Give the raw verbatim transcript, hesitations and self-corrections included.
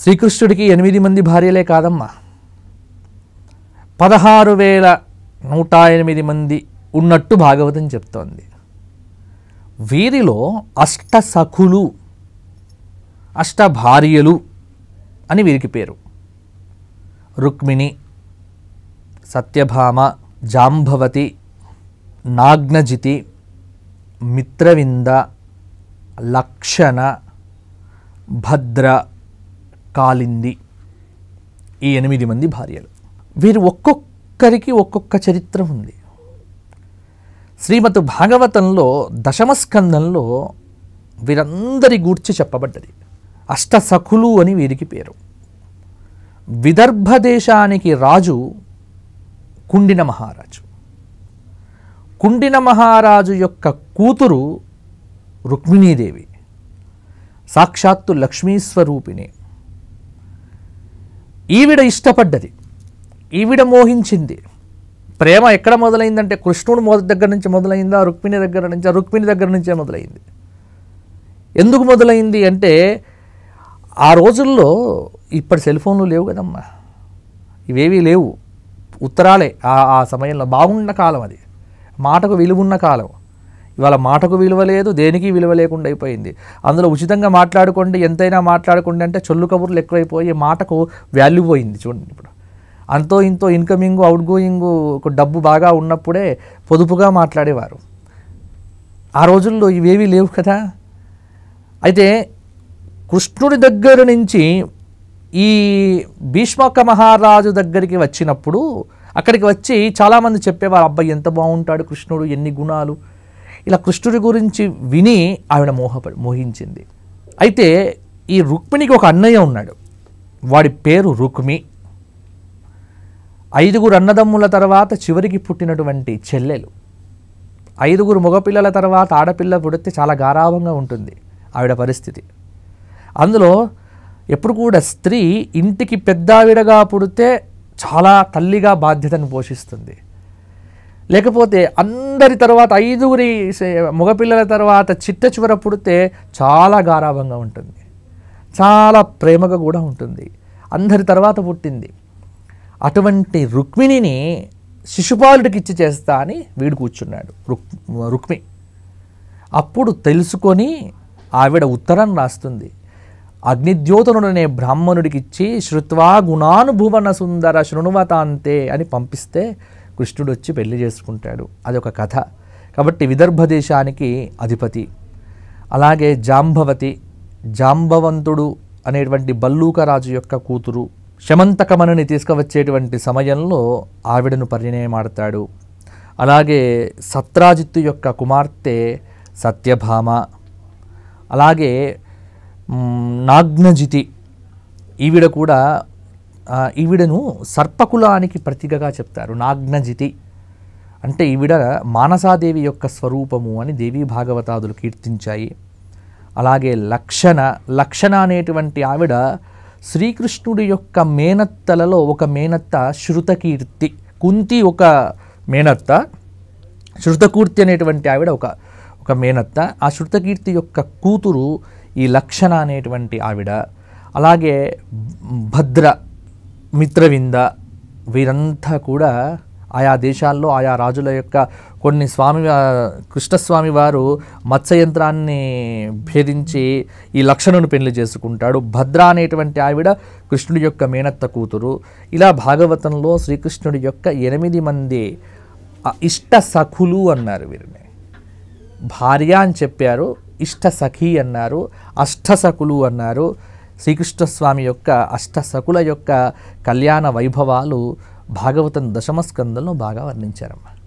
శ్రీకృష్ణుడికి ఎనిమిది మంది భార్యలే కాదమ్మా, పదహారు వేల నూట ఎనిమిది మంది ఉన్నట్టు భాగవతం చెప్తోంది. వీరిలో అష్ట సఖులు, అష్ట భార్యలు అని వీరికి పేరు. రుక్మిణి, సత్యభామ, జాంబవతి, నాగ్నజితి, మిత్రవింద, లక్షణ, భద్ర, కాలింది, ఈ ఎనిమిది మంది భార్యలు. వీరు ఒక్కొక్కరికి ఒక్కొక్క చరిత్ర ఉంది. శ్రీమద్ భాగవతంలో దశమస్కందంలో వీరందరి గూర్చి చెప్పబడ్డది. అష్టసఖులు అని వీరికి పేరు. విదర్భ దేశానికి రాజు కుండిన మహారాజు. కుండిన మహారాజు యొక్క కూతురు రుక్మిణీదేవి, సాక్షాత్తు లక్ష్మీస్వరూపిణి. ఈవిడ ఇష్టపడ్డది, ఈవిడ మోహించింది. ప్రేమ ఎక్కడ మొదలైందంటే కృష్ణుడు మొదటి దగ్గర నుంచి మొదలైందా, రుక్మిణి దగ్గర నుంచి? రుక్మిణి దగ్గర నుంచే మొదలైంది. ఎందుకు మొదలైంది అంటే ఆ రోజుల్లో ఇప్పటి సెల్ ఫోన్లు లేవు కదమ్మా, ఇవేవీ లేవు, ఉత్తరాలే. ఆ సమయంలో బాగున్న కాలం అది, మాటకు విలువున్న కాలం. ఇవాళ మాటకు విలువ లేదు, దేనికి విలువ లేకుండా అయిపోయింది. అందులో ఉచితంగా మాట్లాడుకోండి, ఎంతైనా మాట్లాడుకోండి అంటే చొల్లు కబుర్లు ఎక్కువైపోయి మాటకు వాల్యూ పోయింది. చూడండి, ఇప్పుడు అంతో ఇంతో ఇన్కమింగ్ అవుట్ గోయింగ్ డబ్బు బాగా ఉన్నప్పుడే పొదుపుగా మాట్లాడేవారు. ఆ రోజుల్లో ఇవేవీ లేవు కదా. అయితే కృష్ణుడి దగ్గర నుంచి ఈ భీష్మక మహారాజు దగ్గరికి వచ్చినప్పుడు అక్కడికి వచ్చి చాలామంది చెప్పేవారు, అబ్బాయి ఎంత బాగుంటాడు కృష్ణుడు, ఎన్ని గుణాలు. ఇలా కృష్ణుడి గురించి విని ఆవిడ మోహపడి మోహించింది. అయితే ఈ రుక్మిణికి ఒక అన్నయ్య ఉన్నాడు, వాడి పేరు రుక్మి. ఐదుగురు అన్నదమ్ముల తర్వాత చివరికి పుట్టినటువంటి చెల్లెలు. ఐదుగురు మగపిల్లల తర్వాత ఆడపిల్ల పుడితే చాలా గారాభంగా ఉంటుంది ఆవిడ పరిస్థితి. అందులో ఎప్పుడు కూడా స్త్రీ ఇంటికి పెద్దావిడగా పుడితే చాలా తల్లిగా బాధ్యతను పోషిస్తుంది. లేకపోతే అందరి తర్వాత ఐదుగురి మగపిల్లల తర్వాత చిట్ట చివర పుడితే చాలా గారాభంగా ఉంటుంది, చాలా ప్రేమగా కూడా ఉంటుంది. అందరి తర్వాత పుట్టింది. అటువంటి రుక్మిణిని శిశుపాలుడికి ఇచ్చి చేస్తా అని వీడు కూర్చున్నాడు రుక్ రుక్మి. అప్పుడు తెలుసుకొని ఆవిడ ఉత్తరం రాస్తుంది. అగ్నిద్యోతనుడనే బ్రాహ్మణుడికి ఇచ్చి శృత్వా గుణానుభువన సుందర శృణువతాంతే అని పంపిస్తే కృష్ణుడు వచ్చి పెళ్లి చేసుకుంటాడు. అదొక కథ. కాబట్టి విదర్భ దేశానికి అధిపతి. అలాగే జాంబవతి, జాంబవంతుడు అనేటువంటి బల్లూకరాజు యొక్క కూతురు. శమంతకమణిని తీసుకువచ్చేటువంటి సమయంలో ఆవిడను పరిణయమాడతాడు. అలాగే సత్రాజిత్తు యొక్క కుమార్తె సత్యభామ. అలాగే నాగ్నజితి, ఈవిడ కూడా ఈవిడను సర్పకులానికి ప్రతీకగా చెప్తారు. నాగ్నజితి అంటే ఈవిడ మానసాదేవి యొక్క స్వరూపము అని దేవీ భాగవతాదులు కీర్తించాయి. అలాగే లక్షణ, లక్షణ అనేటువంటి ఆవిడ శ్రీకృష్ణుడి యొక్క మేనత్తలలో ఒక మేనత్త శృతకీర్తి. కుంతి ఒక మేనత్త, శృతకీర్తి అనేటువంటి ఆవిడ ఒక ఒక మేనత్త. ఆ శృతకీర్తి యొక్క కూతురు ఈ లక్షణ అనేటువంటి ఆవిడ. అలాగే భద్ర, మిత్రవింద, వీరంతా కూడా ఆయా దేశాల్లో ఆయా రాజుల యొక్క కొన్ని స్వామి కృష్ణస్వామి వారు మత్స్యయంత్రాన్ని భేదించి ఈ లక్షణను పెళ్లి చేసుకుంటాడు. భద్ర అనేటువంటి ఆవిడ కృష్ణుడి యొక్క మేనత్త కూతురు. ఇలా భాగవతంలో శ్రీకృష్ణుడి యొక్క ఎనిమిది మంది ఇష్ట సఖులు అన్నారు. వీరిని భార్య అని చెప్పారు, ఇష్ట సఖి అన్నారు, అష్టసఖులు అన్నారు. శ్రీకృష్ణస్వామి యొక్క అష్టసఖుల యొక్క కళ్యాణ వైభవాలు భాగవతం దశమస్కందంలో బాగా వర్ణించారమ్మా.